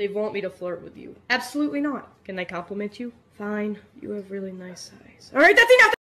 They want me to flirt with you. Absolutely not. Can they compliment you? Fine. You have really nice eyes. Alright, that's enough!